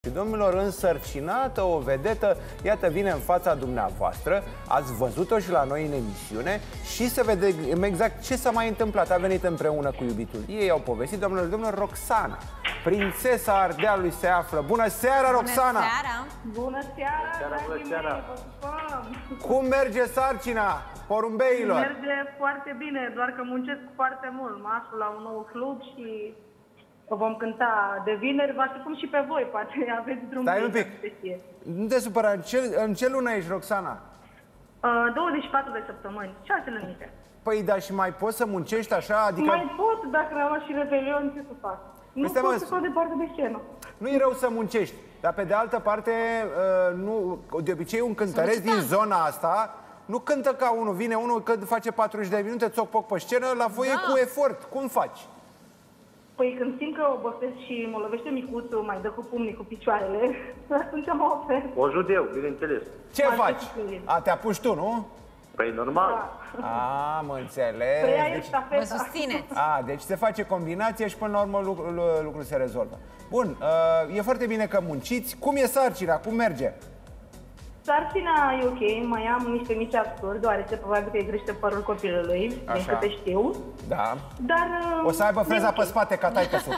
Și domnilor, însărcinată, o vedetă, iată, vine în fața dumneavoastră. Ați văzut-o și la noi în emisiune. Și să vedem exact ce s-a mai întâmplat. A venit împreună cu iubitul ei, au povestit, domnilor, domnilor, Roxana, prințesa Ardealului se află. Bună seara, Roxana! Bună seara! Bună seara, bună seara! Cum merge sarcina porumbeilor? Merge foarte bine, doar că muncesc foarte mult. Mă aflu la un nou club și vom cânta de vineri. Vă așteptăm și pe voi, poate aveți drum. Stai un pic. Nu te supăra, în ce lună ești, Roxana? 24 de săptămâni, 6 lunițe. Păi, da, și mai poți să muncești așa? Adică... Mai pot, dacă am și revelion, ce să fac? Nu pot să stau departe de scenă. Nu e rău să muncești, dar pe de altă parte, de obicei un cântăreț din zona asta nu cântă ca unul. Vine unul când face 40 de minute, țoc-poc pe scenă, la voie cu efort. Cum faci? Păi când simt că obosesc și mă lovește micuțul, mai dă cu pumnii, cu picioarele, atunci mă ofer. O ajut eu, bineînțeles. Ce faci? Te apuci tu, nu? Păi normal. Da. Mă înțeles. Deci, mă susțineți. Deci se face combinație și până la urmă lucrul se rezolvă. Bun, e foarte bine că munciți. Cum e sarcina? Cum merge? Sarcina e ok, mai am niște mici absuri, deoarece probabil că îi crește părul copilului, din câte știu. Da. Dar... O să aibă freza pe spate ca taică-su.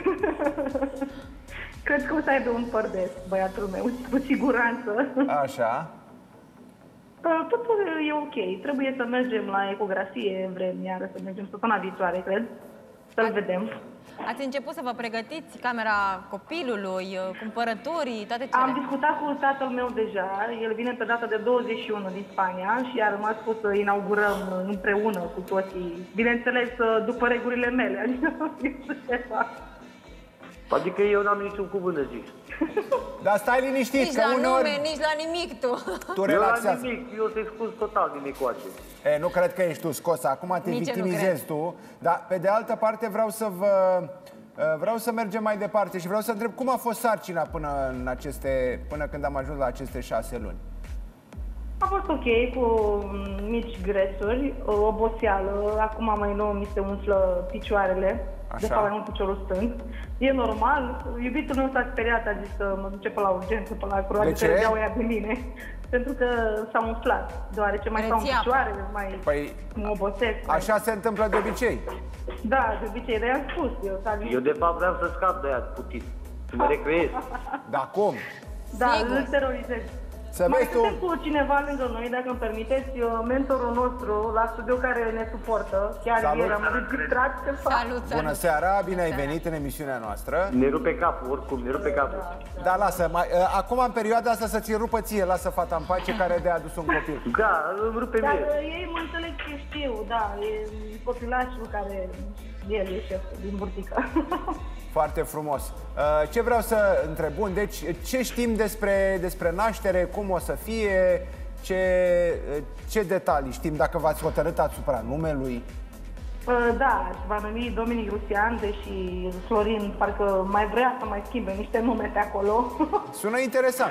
Cred că o să aibă un păr de băiatul meu, cu siguranță. Așa. Totul e ok, trebuie să mergem la ecografie, vrem iară să mergem săptămâna viitoare, cred. Să-l vedem. Ați început să vă pregătiți camera copilului, cumpărăturii, toate cele? Am discutat cu tatăl meu deja, el vine pe data de 21 din Spania și a rămas spus să inaugurăm împreună cu toții, bineînțeles după regulile mele, adică Adică eu n-am niciun cuvânt de zis. Dar stai liniștit, nici că la uneori... nume, nici la nimic tu. Tu Eu la relaxează. nimic, eu te scuz total din ecuație. Nu cred că ești tu scos, acum te victimizezi tu. Dar pe de altă parte vreau să mergem mai departe și vreau să întreb cum a fost sarcina până când am ajuns la aceste 6 luni. A fost ok, cu mici grețuri, oboseală, acum mai nou mi se umflă picioarele, de fapt mai mult piciorul stâng. E normal, iubitul meu s-a speriat, a zis că mă duce pe la urgență, pe la curoare, că râdeau ea de mine, pentru că s-a umflat, deoarece mai stau în picioare, mai mă obosesc. Așa se întâmplă de obicei. Da, de obicei, de-aia am spus. Eu de fapt vreau să scap de ea puțin, să mă recreez. Dar cum? Da, îl terorizez. Mai suntem cu cineva lângă noi, dacă îmi permiteți, mentorul nostru la studio care ne suportă. Chiar ieri am înregistrat ceva. Salut! Bună seara, bine ai venit în emisiunea noastră. Ne rupe capul, oricum, ne rupe capul. Da, lasă, acum în perioada asta să ți rupă ție, lasă fata în pace care de-a adus un copil. Da, îmi rupe mie. Dar ei mă înțeleg că știu, da, e copilașul care el e șeful din burtică. Foarte frumos. Ce vreau să întreb? Bun, deci ce știm despre naștere, cum o să fie, ce detalii știm, dacă v-ați hotărât asupra numelui? Da, se va numi Dominic Rusian, deși Florin parcă mai vrea să mai schimbe niște nume pe acolo. Sună interesant.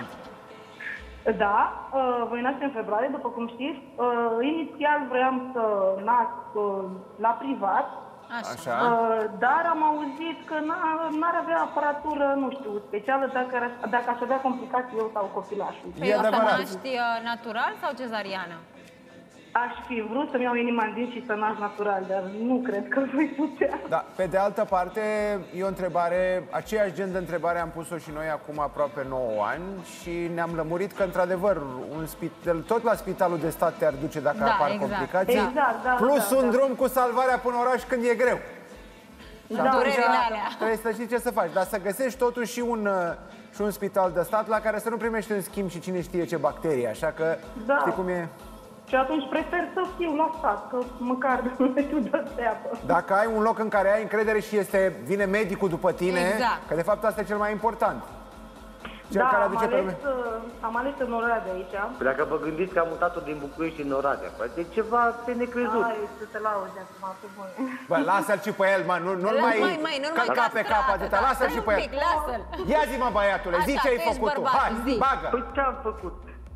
Da, voi naște în februarie, după cum știți. Inițial vreau să nasc la privat. Așa. Dar am auzit că n-ar avea aparatură, nu știu, specială dacă aș avea complicații eu sau copilașul. Păi o să naști natural sau cezariană? Aș fi vrut să-mi iau inima în dinți și să naști natural, dar nu cred că voi putea. Da, pe de altă parte, e o întrebare, aceeași gen de întrebare am pus-o și noi acum aproape 9 ani și ne-am lămurit că, într-adevăr, tot la spitalul de stat te-ar duce dacă apar complicații, plus un drum cu salvarea până oraș când e greu. Durerile alea. Trebuie să știi ce să faci, dar să găsești totuși și un spital de stat la care să nu primești în schimb și cine știe ce bacterii, așa că știi cum e... Și atunci prefer să fiu la stat, că măcar nu știu de treabă. Dacă ai un loc în care ai încredere și vine medicul după tine, că de fapt asta e cel mai important. Cel care aduce am ales în Oradea aici. Dacă vă gândiți că am mutat-o din București în Oradea, e ceva pe necrezut. Ai, să te lauzi acum pe voi. Bă, lasă-l și pe el, mă, nu-l mai călca pe cap atâta, lasă-l și pe el. Ia zi, mă, băiatule, zi ce ai făcut tu, hai, bagă. Păi ce-am făcut?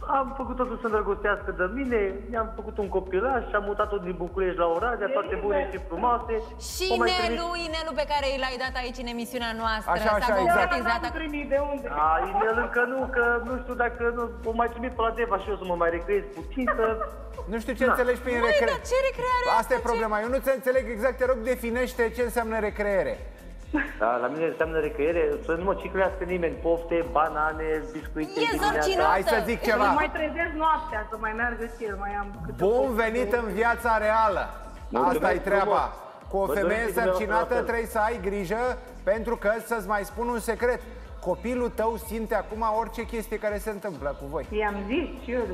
Am făcut totul să îndrăgostească de mine, i-am făcut un copilaș și am mutat-o din București la Oradea, toate bune și frumoase. Și Inelu pe care l-ai dat aici în emisiunea noastră, Așa, s-a exact. concretizat. De unde? Inel încă nu, că nu știu dacă nu, o mai trimit pe la Deva și eu să mă mai recreez puțin, să... Nu știu ce înțelegi prin Băi, recreere. dar ce recreare Asta e problema. Eu nu înțeleg exact, te rog, definește ce înseamnă recreere. Da, la mine înseamnă recreere, să nu mă ciclească nimeni, pofte, banane, biscuite, E zărcinată. Hai să zic ceva. Mai trezesc noaptea, să mai meargă și el, mai am câte Bun pofte. venit în viața reală. Asta e treaba. Cu o Vă femeie doresc dumneavoastră însărcinată la fel. trebuie să ai grijă, pentru că, să-ți mai spun un secret, copilul tău simte acum orice chestie care se întâmplă cu voi. I-am zis și eu.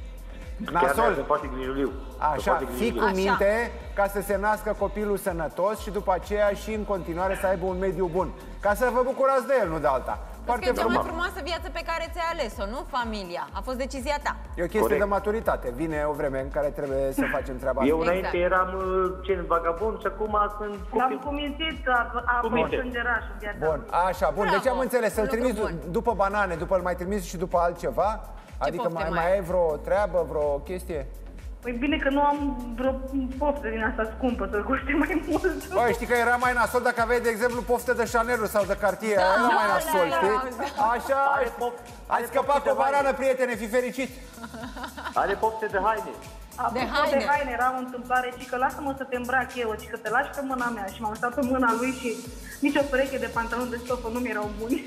Nasol. Se poate grijuliu. Așa, fii cu minte ca să se nască copilul sănătos și după aceea și în continuare să aibă un mediu bun. Ca să vă bucurați de el, nu de alta. Că e cea mai frumoasă viață pe care ți-ai ales-o, nu familia. A fost decizia ta. E o chestie Corect. de maturitate. Vine o vreme în care trebuie să facem treaba asta. Eu înainte eram vagabond și acum sunt L-am copil. cumințit că a fost minte. îngeraș în viața Bun, așa, bun. Bravo, Deci am înțeles, să-l un lucru trimiți bun. după banane, după îl mai trimiți și după altceva? Adică pofte mai ai vreo treabă, vreo chestie? Păi bine că nu am vreo poftă din asta scumpă, să coste mai mult. Băi, știi că era mai nasol dacă aveai, de exemplu, poftă de Chanel sau de Cartier, era mai nasol, știi? Așa, ai scăpat cu o banană, prietene, fi fericit! Are pofte de haine. De Apropo haine. de haine, era o întâmplare, ci că lasă-mă să te îmbrac eu, ci că te lași pe mâna mea și m-am stat pe mâna lui și nici o pereche de pantaloni de stofă nu mi-erau buni.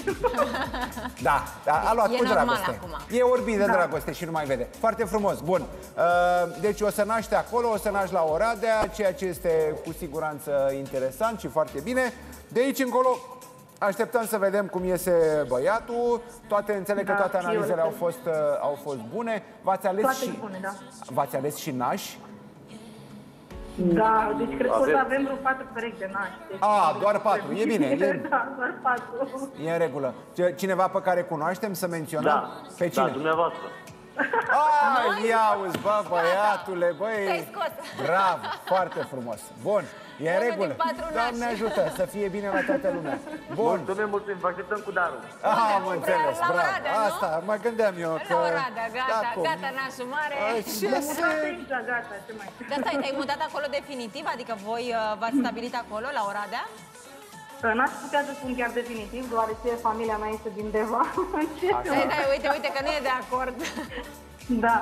Da, a luat E cu normal dragoste. acum. E orbit de dragoste și nu mai vede. Foarte frumos, bun. Deci o să naște acolo, o să naști la Oradea, ceea ce este cu siguranță interesant și foarte bine. De aici încolo așteptăm să vedem cum iese băiatul. Înțeleg că Da, toate și eu analizele le au fost bune. V-ați ales Toate și bune, da. v-ați ales și nași? Da, deci cred că o să Avem. avem vreo 4 perechi de nași. Deci, Doar 4, e bine, Da, doar 4. e în regulă. Cineva pe care cunoaștem să menționăm? Da, Pe cine? da, dumneavoastră. Ia uzi, bă, băiatule, băi! Te-ai scos. Bravo, foarte frumos. Bun, e în Unul regulă. din 4 Doamne nași. ajută, să fie bine la toată lumea. Bun. Mulțumim, vă așteptăm cu darul. Am înțeles, la bravo. Oradea, nu? Asta, mă gândeam eu că... La Oradea, gata, cum? gata, nașul mare. Ce se... Gata, ce mai... Dar stai, te-ai mutat acolo definitiv? Adică voi v-ați stabilit acolo, la Oradea? N-aș putea să spun chiar definitiv, deoarece familia mea este din Deva. Stai, uite că nu e de acord. Da.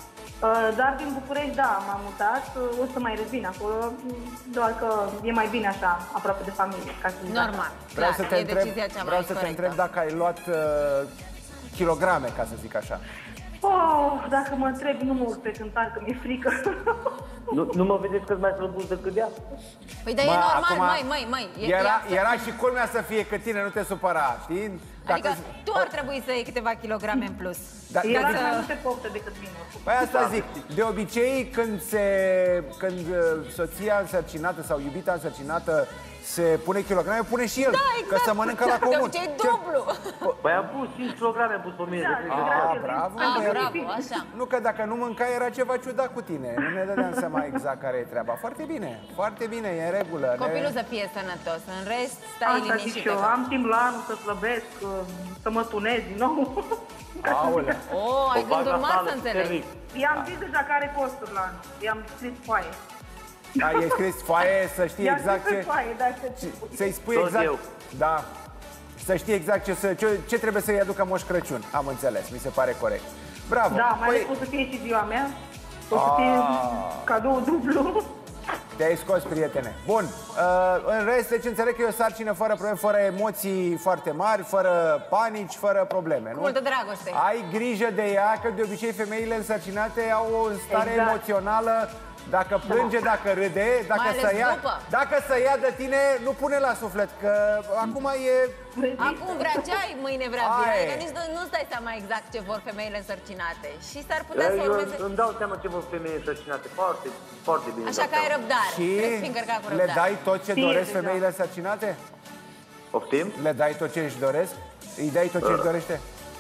Dar din București, da, m-am mutat. O să mai revin acolo, doar că e mai bine așa, aproape de familie. Ca să zic așa. Normal, Vreau clar, să te e întreb, decizia cea mai vreau să te corectă. întreb dacă ai luat kilograme, ca să zic așa. Oh, dacă mă întrebi, nu mă urc pe cântar, că mi-e frică. Nu mă vedeți că mai slăbuț decât ea? Păi dar e Mă, normal, acum măi. Era și culmea să fie cât tine, nu te supăra, știi? Adică tu ar trebui să iei câteva kilograme în plus. Da, El are să- mai multe pofte decât mine. Păi asta zic, de obicei când soția însărcinată sau iubita însărcinată se pune kilograme, pune și el, Da, că exact. se mănâncă la De comun. obicei dublu. Păi am pus 5 kg, am pus pe mine. Da, de frică. grație. Bravo, Bravo, așa. Nu că dacă nu mâncai era ceva ciudat cu tine. Nu ne dădeam seama exact care e treaba. Foarte bine, e în regulă. Copilul să fie sănătos, în rest stai Asta zic liniștit. și eu, am timp la anul să slăbesc, să mă tunez din nou. Aolea. Oh, ai O bag gânduri la mari sală, să înțeleg. teribil. I-am zis deja care posturi la anul. I-am scris foaie. Da, e scris foaie să știi I-am exact scris ce... foaie, dacă Să-i spui Tot exact... eu. Da. Să știi exact ce trebuie să-i aducă Moș Crăciun. Am înțeles, mi se pare corect. Bravo. Da, mai ales Păi, o să fie și ziua mea. O să fie cadou dublu. te-ai scos, prietene. Bun. În rest, deci înțeleg că e o sarcină fără probleme, fără emoții foarte mari, fără panici, fără probleme, nu? Multă dragoste. Ai grijă de ea, că de obicei femeile însărcinate au o stare Exact. emoțională. Dacă plânge, dacă râde, dacă Mai ales după. dacă să ia de tine, nu pune la suflet, că acum e... Acum vrea ceai, mâine vrea bine. Aia e. Adică nici nu-ți dai seama exact ce vor femeile însărcinate. Și s-ar putea să Eu urmeze... îmi dau seama ce vor femei însărcinate. Foarte bine. Așa că ai răbdare. Și Trebuie să fii încărcat cu le răbdare. dai tot ce Fie, doresc deja. femeile însărcinate? Poftim? Le dai tot ce își doresc? Îi dai tot ce își dorește?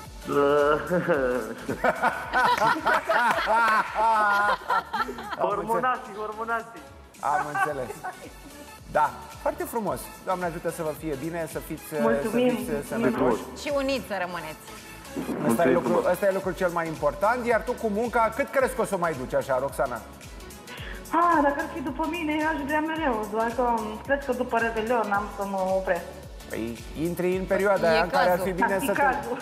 Hormonații. Am înțeles. Da, foarte frumos. Doamne ajută să vă fie bine, să fiți Mulțumim. sănătoși. Și uniți să rămâneți. Ăsta e lucrul cel mai important. Iar tu cu munca, cât crezi că o să o mai duci așa, Roxana? Dacă ar fi după mine, aș vrea mereu, doar că cred că după Revelion n-am să mă opresc. Păi intri în perioada aia în care ar fi bine să te...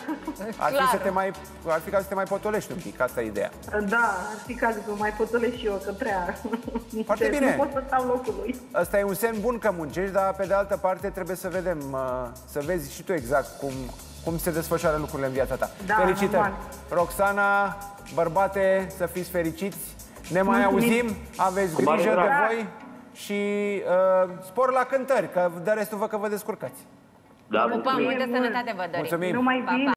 Ar fi ca să te mai potolești un pic, asta e ideea. Da, ar fi cazul să mai potolesc și eu, că prea... Foarte bine. Nu pot să stau locului. Ăsta e un semn bun că muncești, dar pe de altă parte trebuie să vedem, să vezi și tu exact cum se desfășoară lucrurile în viața ta. Da, Felicitări! normal. Roxana, bărbate, să fiți fericiți! Ne mai auzim, aveți grijă de voi și spor la cântări, că de restul văd că vă descurcați. Da, Pupăm, multă sănătate vă dorim. Mulțumim! Numai bine!